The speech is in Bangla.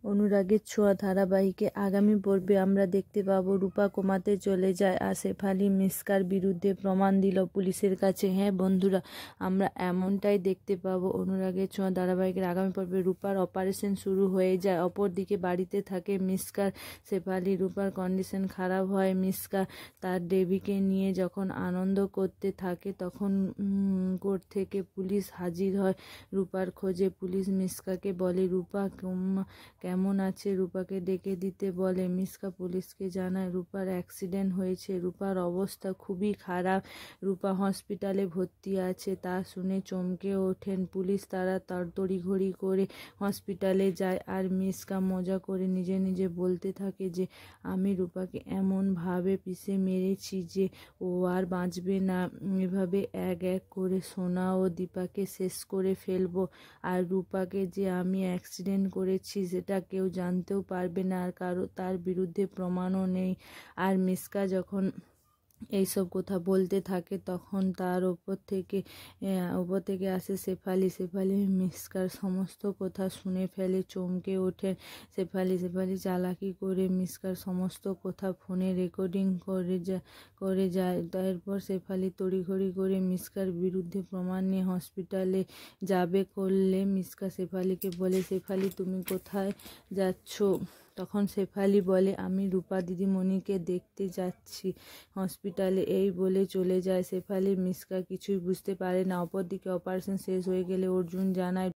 অনুরাগের ছোঁয়া ধারাবাহিকে আগামী পর্বে আমরা দেখতে পাবো রূপা কোমাতে চলে যায় আর শেফালি মিশকার বিরুদ্ধে প্রমাণ দিল পুলিশের কাছে। হ্যাঁ বন্ধুরা, আমরা এমনটাই দেখতে পাবো অনুরাগের ছোঁয়া ধারাবাহিকের আগামী পর্বে রূপার অপারেশন শুরু হয়ে যায়। অপরদিকে বাড়িতে থাকে মিশকার শেফালি। রূপার কন্ডিশন খারাপ হয়। মিশকা তার দেবীকে নিয়ে যখন আনন্দ করতে থাকে তখন কোর্ট থেকে পুলিশ হাজির হয় রূপার খোঁজে। পুলিশ মিশকাকে বলে রূপা কেমন আছে রূপাকে ডেকে দিতে বলে। মিশকা পুলিশকে জানায় রূপার অ্যাক্সিডেন্ট হয়েছে, রূপার অবস্থা খুবই খারাপ, রূপা হসপিটালে ভর্তি আছে। তা শুনে চমকে ওঠেন পুলিশ। তারা তড়িঘড়ি করে হসপিটালে যায় আর মিশকা মজা করে নিজে নিজে বলতে থাকে যে আমি রূপাকে এমনভাবে পিষে মেরেছি যে ও আর বাঁচবে না। এভাবে এক এক করে সোনা ও দীপাকে শেষ করে ফেলবো। আর রূপাকে যে আমি অ্যাক্সিডেন্ট করেছি সেটা কেউ জানতেও পারবে না, আর তার বিরুদ্ধে প্রমাণও নেই। আর মিশকা যখন এইসব কথা বলতে থাকে তখন তার ওপর থেকে আসে শেফালি। শেফালি মিশকার সমস্ত কথা শুনে ফেলে, চমকে ওঠেন শেফালি। চালাকি করে মিশকার সমস্ত কথা ফোনে রেকর্ডিং করে যায়। তারপর শেফালি তড়িঘড়ি করে মিশকার বিরুদ্ধে প্রমাণ নিয়ে হসপিটালে যাবে। করলে মিশকা শেফালিকে বলে শেফালি তুমি কোথায় যাচ্ছ? তখন শেফালি বলে আমি রূপা দিদিমণিকে দেখতে যাচ্ছি হসপিটালে। এই বলে চলে যায় শেফালি। মিশকা কিছুই বুঝতে পারে না। অপরদিকে অপারেশন শেষ হয়ে গেলে অর্জুন জানায়